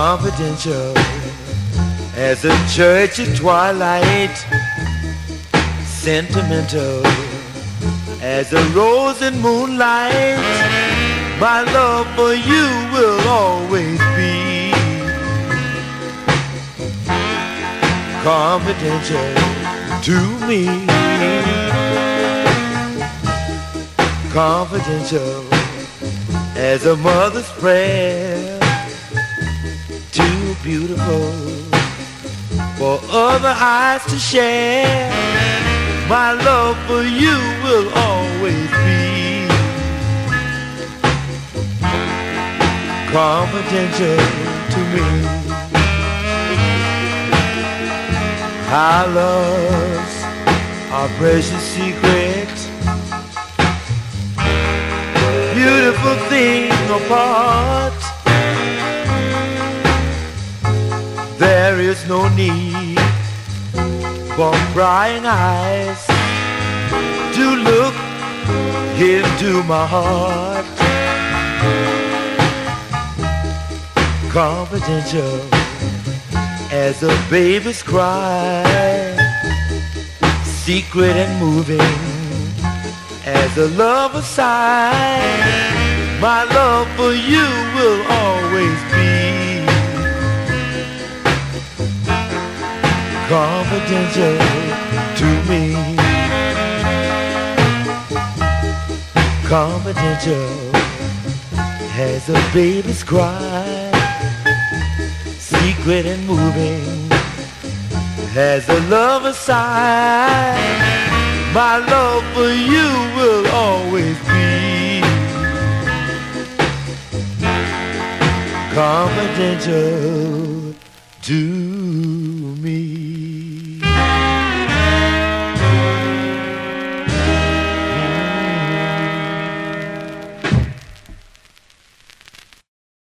confidential as a church at twilight, sentimental as a rose in moonlight. My love for you will always be confidential to me, confidential as a mother's prayer, too beautiful for other eyes to share. My love for you will always be confidential to me. Our love's our precious secret, beautiful thing apart. There is no need for prying eyes to look into my heart. Confidential as a baby's cry, secret and moving as a lover's sigh. My love for you will always be confidential to me, confidential as a baby's cry, secret and moving as a lover's sigh. My love for you will always be confidential to